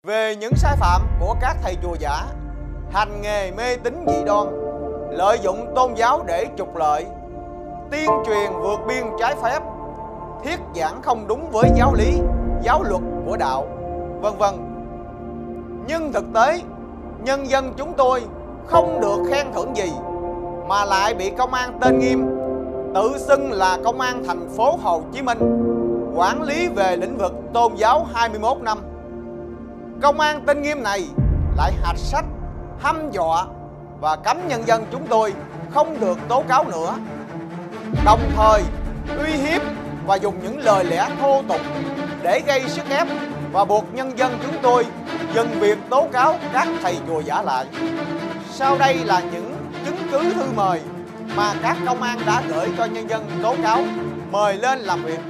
Về những sai phạm của các thầy chùa giả, hành nghề mê tín dị đoan, lợi dụng tôn giáo để trục lợi, tuyên truyền vượt biên trái phép, thuyết giảng không đúng với giáo lý, giáo luật của đạo, vân vân. Nhưng thực tế, nhân dân chúng tôi không được khen thưởng gì mà lại bị công an tên Nghiêm, tự xưng là công an thành phố Hồ Chí Minh, quản lý về lĩnh vực tôn giáo 21 năm. Công an tên Nghiêm này lại hạch sách, hăm dọa và cấm nhân dân chúng tôi không được tố cáo nữa, đồng thời uy hiếp và dùng những lời lẽ thô tục để gây sức ép và buộc nhân dân chúng tôi dừng việc tố cáo các thầy chùa giả lại. Sau đây là những chứng cứ thư mời mà các công an đã gửi cho nhân dân tố cáo, mời lên làm việc.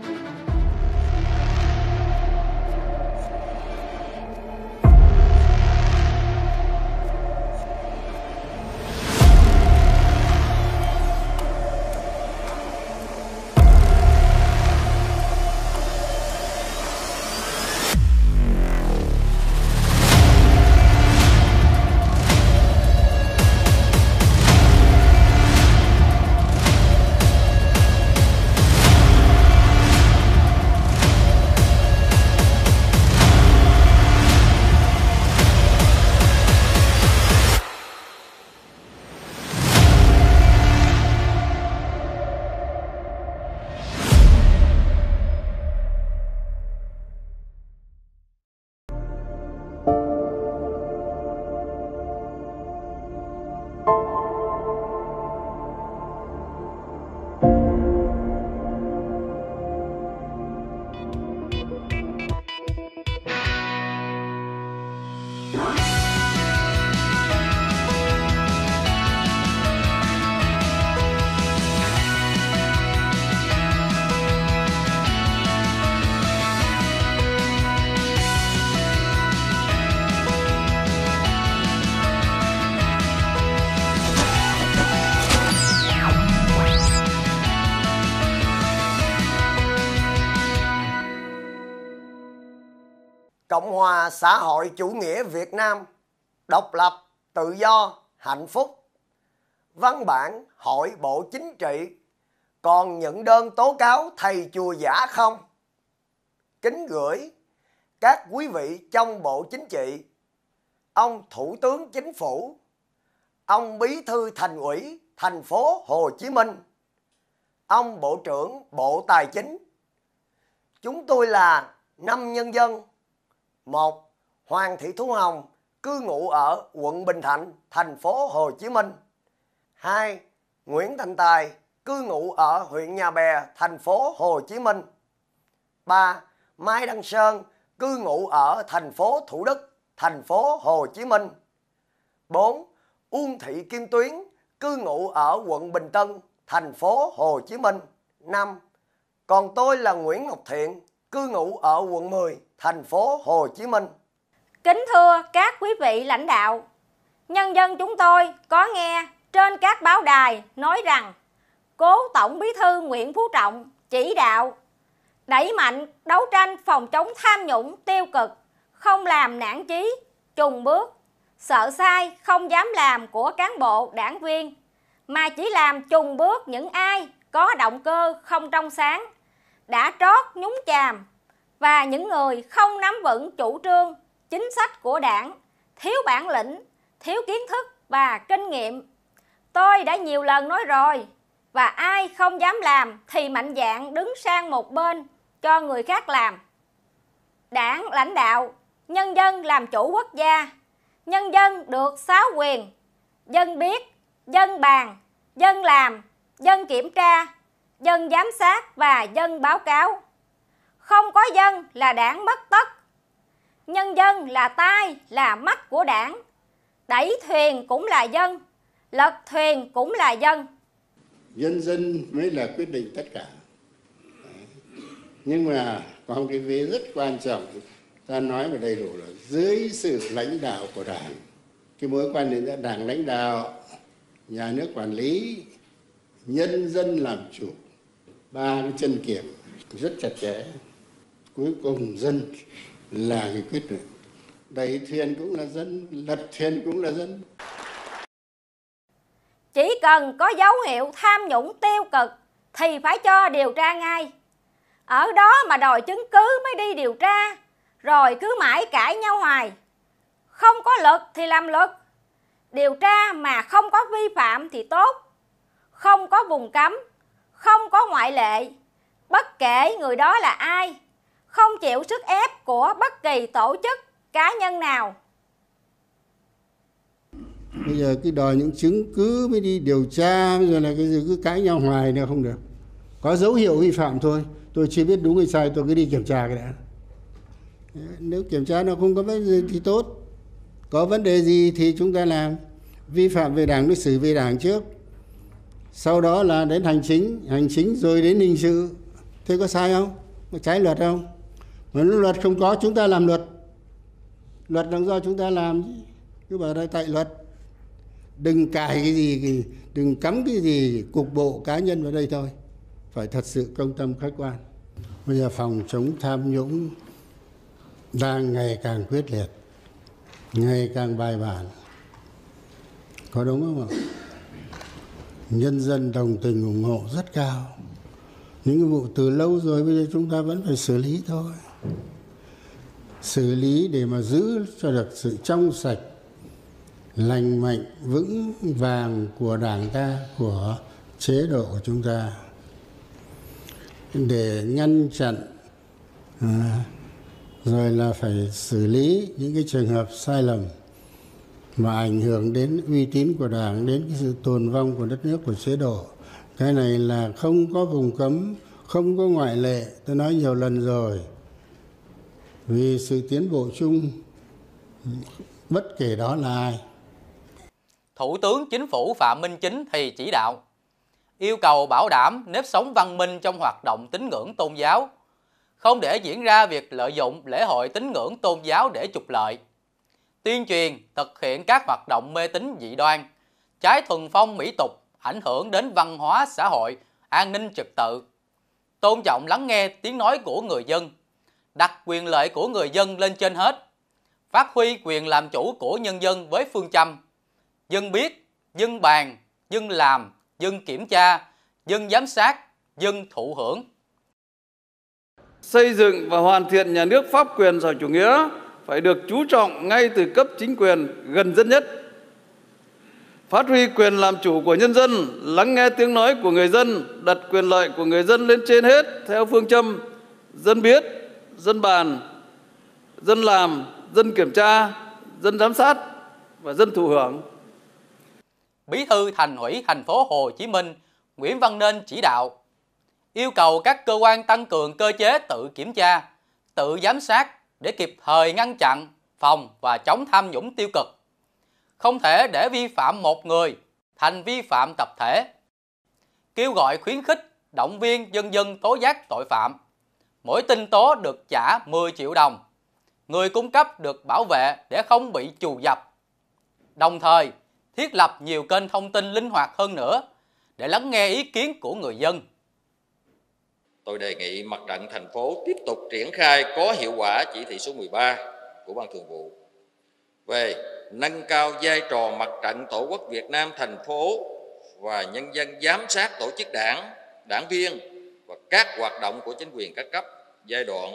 Cộng hòa xã hội chủ nghĩa Việt Nam, độc lập, tự do, hạnh phúc. Văn bản hỏi Bộ Chính trị còn những đơn tố cáo thầy chùa giả không? Kính gửi các quý vị trong Bộ Chính trị, ông Thủ tướng Chính phủ, ông Bí thư Thành ủy thành phố Hồ Chí Minh, ông Bộ trưởng Bộ Tài chính. Chúng tôi là 5 nhân dân. 1. Hoàng Thị Thu Hồng, cư ngụ ở quận Bình Thạnh, thành phố Hồ Chí Minh. 2. Nguyễn Thành Tài, cư ngụ ở huyện Nhà Bè, thành phố Hồ Chí Minh. 3. Mai Đăng Sơn, cư ngụ ở thành phố Thủ Đức, thành phố Hồ Chí Minh. 4. Uông Thị Kim Tuyến, cư ngụ ở quận Bình Tân, thành phố Hồ Chí Minh. 5. Còn tôi là Nguyễn Ngọc Thiện, cư ngụ ở quận 10, thành phố Hồ Chí Minh. Kính thưa các quý vị lãnh đạo, nhân dân chúng tôi có nghe trên các báo đài nói rằng cố Tổng Bí thư Nguyễn Phú Trọng chỉ đạo đẩy mạnh đấu tranh phòng chống tham nhũng tiêu cực, không làm nản chí, chùn bước, sợ sai không dám làm của cán bộ đảng viên, mà chỉ làm chùn bước những ai có động cơ không trong sáng, đã trót nhúng chàm, và những người không nắm vững chủ trương, chính sách của đảng, thiếu bản lĩnh, thiếu kiến thức và kinh nghiệm. Tôi đã nhiều lần nói rồi, và ai không dám làm thì mạnh dạn đứng sang một bên cho người khác làm. Đảng lãnh đạo, nhân dân làm chủ quốc gia, nhân dân được xáo quyền, dân biết, dân bàn, dân làm, dân kiểm tra, dân giám sát và dân báo cáo. Không có dân là đảng mất tất. Nhân dân là tai, là mắt của đảng. Đẩy thuyền cũng là dân, lật thuyền cũng là dân. Nhân dân mới là quyết định tất cả. Nhưng mà có một cái vế rất quan trọng, ta nói vào đầy đủ là dưới sự lãnh đạo của Đảng. Cái mối quan hệ giữa Đảng lãnh đạo, nhà nước quản lý, nhân dân làm chủ, ba cái chân kiểm rất chặt chẽ. Cuối cùng dân là cái quyết định. đẩy thuyền cũng là dân, lật thuyền cũng là dân. Chỉ cần có dấu hiệu tham nhũng tiêu cực thì phải cho điều tra ngay. Ở đó mà đòi chứng cứ mới đi điều tra, rồi cứ mãi cãi nhau hoài. Không có luật thì làm luật. Điều tra mà không có vi phạm thì tốt. Không có vùng cấm, không có ngoại lệ. Bất kể người đó là ai, không chịu sức ép của bất kỳ tổ chức, cá nhân nào. Bây giờ cứ đòi những chứng cứ mới đi điều tra, bây giờ là cái gì cứ cãi nhau hoài nữa không được. Có dấu hiệu vi phạm thôi, tôi chưa biết đúng hay sai, tôi cứ đi kiểm tra cái đã. Nếu kiểm tra nó không có vấn đề gì thì tốt. Có vấn đề gì thì chúng ta làm. Vi phạm về đảng, đối xử về đảng trước. Sau đó là đến hành chính rồi đến hình sự. Thế có sai không? Có trái luật không? Mà nếu luật không có, chúng ta làm luật. Luật là do chúng ta làm chứ. Cứ bảo đây tại luật. Đừng cài cái gì, đừng cắm cái gì cục bộ cá nhân vào đây thôi. Phải thật sự công tâm khách quan. Bây giờ phòng chống tham nhũng đang ngày càng quyết liệt, ngày càng bài bản. Có đúng không ạ? Nhân dân đồng tình ủng hộ rất cao. Những cái vụ từ lâu rồi, bây giờ chúng ta vẫn phải xử lý thôi. Xử lý để mà giữ cho được sự trong sạch, lành mạnh, vững vàng của Đảng ta, của chế độ của chúng ta. Để ngăn chặn rồi là phải xử lý những cái trường hợp sai lầm mà ảnh hưởng đến uy tín của Đảng, đến cái sự tồn vong của đất nước, của chế độ. Cái này là không có vùng cấm, không có ngoại lệ, tôi nói nhiều lần rồi. Vì sự tiến bộ chung, bất kể đó là ai. Thủ tướng Chính phủ Phạm Minh Chính thì chỉ đạo yêu cầu bảo đảm nếp sống văn minh trong hoạt động tín ngưỡng tôn giáo, không để diễn ra việc lợi dụng lễ hội tín ngưỡng tôn giáo để trục lợi, tuyên truyền thực hiện các hoạt động mê tín dị đoan, trái thuần phong mỹ tục, ảnh hưởng đến văn hóa xã hội, an ninh trật tự, tôn trọng lắng nghe tiếng nói của người dân, đặt quyền lợi của người dân lên trên hết, phát huy quyền làm chủ của nhân dân với phương châm dân biết, dân bàn, dân làm, dân kiểm tra, dân giám sát, dân thụ hưởng. Xây dựng và hoàn thiện nhà nước pháp quyền xã hội chủ nghĩa phải được chú trọng ngay từ cấp chính quyền gần dân nhất. Phát huy quyền làm chủ của nhân dân, lắng nghe tiếng nói của người dân, đặt quyền lợi của người dân lên trên hết theo phương châm dân biết, dân bàn, dân làm, dân kiểm tra, dân giám sát và dân thụ hưởng. Bí thư Thành ủy thành phố Hồ Chí Minh Nguyễn Văn Nên chỉ đạo yêu cầu các cơ quan tăng cường cơ chế tự kiểm tra, tự giám sát để kịp thời ngăn chặn, phòng và chống tham nhũng tiêu cực. Không thể để vi phạm một người thành vi phạm tập thể. Kêu gọi khuyến khích, động viên nhân dân tố giác tội phạm. Mỗi tin tố được trả 10 triệu đồng. Người cung cấp được bảo vệ để không bị trù dập. Đồng thời, thiết lập nhiều kênh thông tin linh hoạt hơn nữa để lắng nghe ý kiến của người dân. Tôi đề nghị Mặt trận thành phố tiếp tục triển khai có hiệu quả chỉ thị số 13 của Ban Thường vụ về nâng cao vai trò Mặt trận Tổ quốc Việt Nam thành phố và nhân dân giám sát tổ chức đảng, đảng viên và các hoạt động của chính quyền các cấp giai đoạn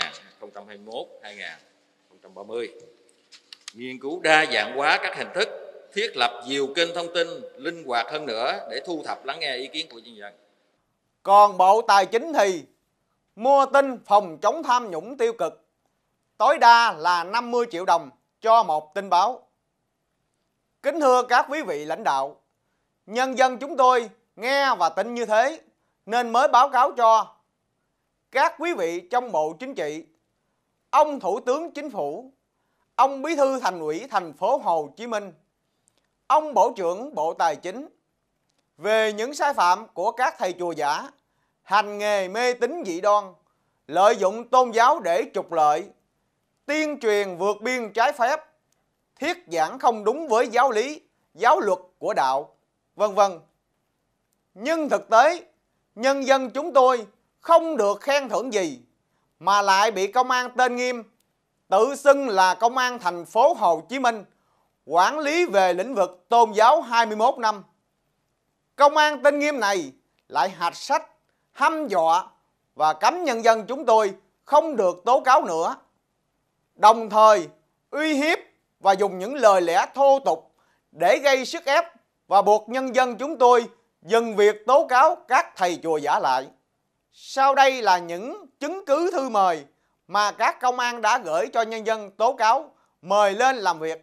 2021-2030. Nghiên cứu đa dạng hóa các hình thức, thiết lập nhiều kênh thông tin linh hoạt hơn nữa để thu thập lắng nghe ý kiến của nhân dân. Còn Bộ Tài chính thì mua tin phòng chống tham nhũng tiêu cực, tối đa là 50 triệu đồng cho một tin báo. Kính thưa các quý vị lãnh đạo, nhân dân chúng tôi nghe và tin như thế nên mới báo cáo cho các quý vị trong Bộ Chính trị, ông Thủ tướng Chính phủ, ông Bí thư Thành ủy thành phố Hồ Chí Minh, ông Bộ trưởng Bộ Tài chính về những sai phạm của các thầy chùa giả hành nghề mê tín dị đoan, lợi dụng tôn giáo để trục lợi, tuyên truyền vượt biên trái phép, thuyết giảng không đúng với giáo lý, giáo luật của đạo, vân vân. Nhưng thực tế, nhân dân chúng tôi không được khen thưởng gì mà lại bị công an tên nghiêm tự xưng là Công an thành phố Hồ Chí Minh, quản lý về lĩnh vực tôn giáo 21 năm. Công an tên nghiêm này lại hạch sách, hăm dọa và cấm nhân dân chúng tôi không được tố cáo nữa, đồng thời uy hiếp và dùng những lời lẽ thô tục để gây sức ép và buộc nhân dân chúng tôi dừng việc tố cáo các thầy chùa giả lại. Sau đây là những chứng cứ thư mời mà các công an đã gửi cho nhân dân tố cáo, mời lên làm việc.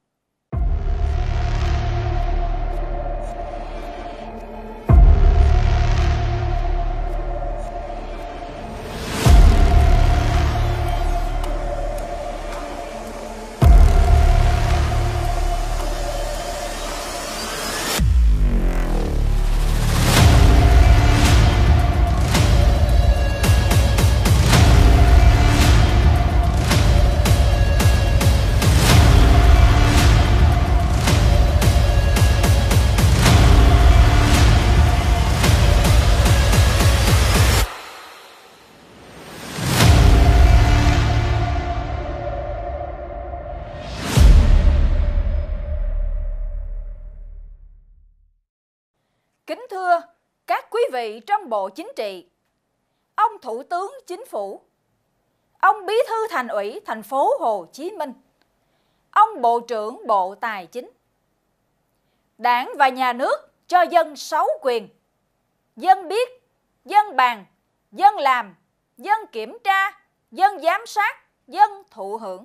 Kính thưa các quý vị trong Bộ Chính trị, ông Thủ tướng Chính phủ, ông Bí thư Thành ủy thành phố Hồ Chí Minh, ông Bộ trưởng Bộ Tài chính. Đảng và nhà nước cho dân 6 quyền: dân biết, dân bàn, dân làm, dân kiểm tra, dân giám sát, dân thụ hưởng.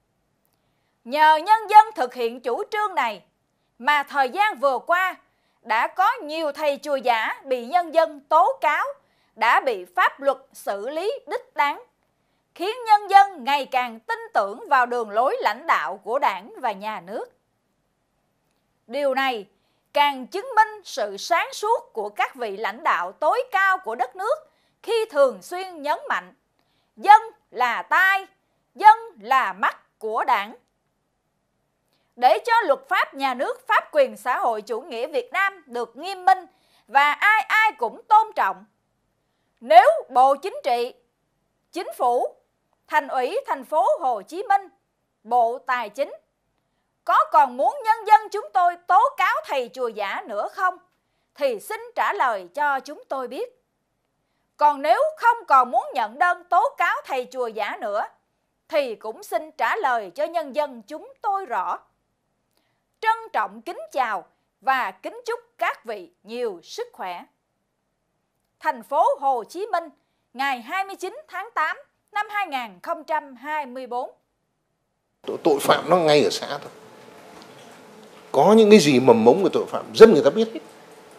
Nhờ nhân dân thực hiện chủ trương này mà thời gian vừa qua đã có nhiều thầy chùa giả bị nhân dân tố cáo, đã bị pháp luật xử lý đích đáng, khiến nhân dân ngày càng tin tưởng vào đường lối lãnh đạo của Đảng và nhà nước. Điều này càng chứng minh sự sáng suốt của các vị lãnh đạo tối cao của đất nước khi thường xuyên nhấn mạnh dân là tai, dân là mắt của Đảng. Để cho luật pháp nhà nước pháp quyền xã hội chủ nghĩa Việt Nam được nghiêm minh và ai ai cũng tôn trọng, nếu Bộ Chính trị, Chính phủ, Thành ủy thành phố Hồ Chí Minh, Bộ Tài chính có còn muốn nhân dân chúng tôi tố cáo thầy chùa giả nữa không, thì xin trả lời cho chúng tôi biết. Còn nếu không còn muốn nhận đơn tố cáo thầy chùa giả nữa, thì cũng xin trả lời cho nhân dân chúng tôi rõ. Trân trọng kính chào và kính chúc các vị nhiều sức khỏe. Thành phố Hồ Chí Minh, ngày 29 tháng 8 năm 2024. Tội phạm nó ngay ở xã thôi. Có những cái gì mầm mống của tội phạm dân người ta biết hết.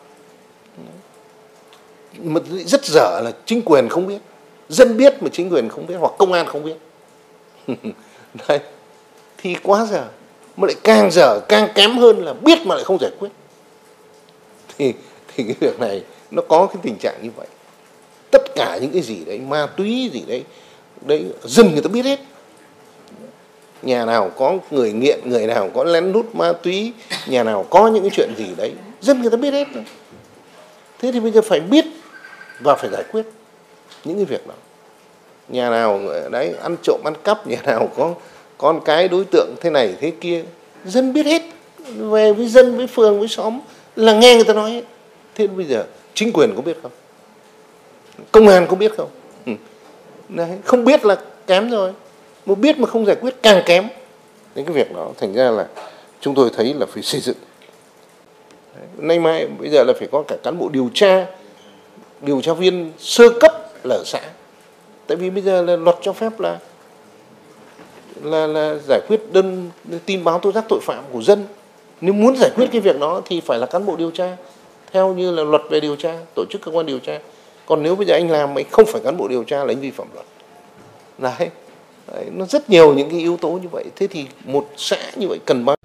Mà rất dở là chính quyền không biết, dân biết mà chính quyền không biết, hoặc công an không biết. Đấy, thì quá dở. Mà lại càng dở càng kém hơn là biết mà lại không giải quyết. Thì cái việc này nó có cái tình trạng như vậy. Tất cả những cái gì đấy, ma túy gì đấy dân người ta biết hết. Nhà nào có người nghiện, người nào có lén lút ma túy, nhà nào có những cái chuyện gì đấy, dân người ta biết hết rồi. Thế thì bây giờ phải biết và phải giải quyết những cái việc đó. Nhà nào đấy ăn trộm ăn cắp, nhà nào có con cái đối tượng thế này thế kia, dân biết hết. Về với dân, với phường, với xóm là nghe người ta nói hết. Thế bây giờ chính quyền có biết không? Công an có biết không? Đấy, không biết là kém rồi. Mà biết mà không giải quyết càng kém. Đến cái việc đó thành ra là chúng tôi thấy là phải xây dựng. Đấy, nay mai bây giờ là phải có cả cán bộ điều tra viên sơ cấp là ở xã. Tại vì bây giờ là luật cho phép là giải quyết đơn tin báo tố giác tội phạm của dân. Nếu muốn giải quyết cái việc đó thì phải là cán bộ điều tra theo như là luật về điều tra, tổ chức cơ quan điều tra. Còn nếu bây giờ anh làm mà anh không phải cán bộ điều tra là anh vi phạm luật. Đấy, nó rất nhiều những cái yếu tố như vậy. Thế thì một xã như vậy cần bao